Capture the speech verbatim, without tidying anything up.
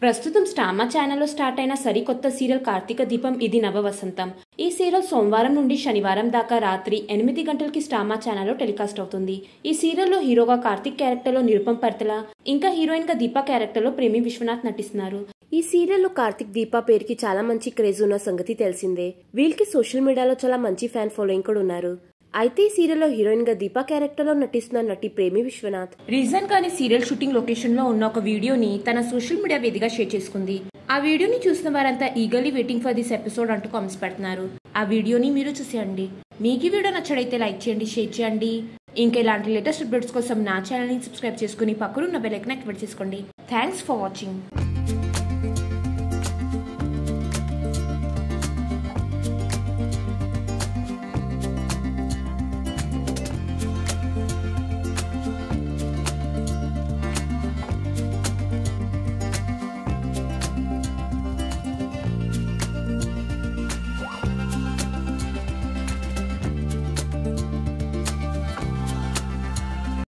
ప్రస్తుతం స్టామా ఛానల్లో స్టార్ట్ అయిన సరికొత్త సీరియల్ కార్తీక దీపం ఇది నవ వసంతం. ఈ సీరియల్ సోమవారం నుండి శనివారం దాకా రాత్రి ఎనిమిది గంటలకి స్టామా ఛానల్లో టెలికాస్ట్ అవుతుంది. ఈ సీరియల్లో హీరోగా కార్తిక్ క్యారెక్టర్లో నిరుపం పరితల, ఇంకా హీరోయిన్ గా దీపా క్యారెక్టర్లో ప్రేమి విశ్వనాథ్ నటిస్తున్నారు. ఈ సీరియల్లో కార్తిక్ దీపా పేరుకి చాలా మంచి క్రేజ్ ఉన్న సంగతి తెలిసిందే. వీళ్ళకి సోషల్ మీడియాలో చాలా మంచి ఫ్యాన్ ఫాలోయింగ్ కూడా ఉన్నారు. అయితే ఈ సీరియల్లో హీరోయిన్ గా దీపా క్యారెక్టర్ లో నటిస్తున్న నటి ప్రేమి విశ్వనాథ్ రీజన్ గానే సీరియల్ షూటింగ్ లొకేషన్ లో ఉన్న ఒక వీడియోని తన సోషల్ మీడియా వేదికగా షేర్ చేసుకుంది. ఆ వీడియోని చూసిన వారంతా eagerly waiting for this episode అంటూ కామెంట్స్ పెడుతున్నారు. ఆ వీడియోని మీరు చూసేయండి. మీకు ఈ వీడియో నచ్చడైతే లైక్ చేయండి, షేర్ చేయండి. ఇంకా ఇలాంటి లేటెస్ట్ అప్డేట్స్ కోసం నా ఛానల్ ని సబ్స్క్రైబ్ చేసుకుని పక్కన ఉన్న బెల్ ఐకాన్ యాక్టివేట్ చేసుకోండి. Thanks for watching.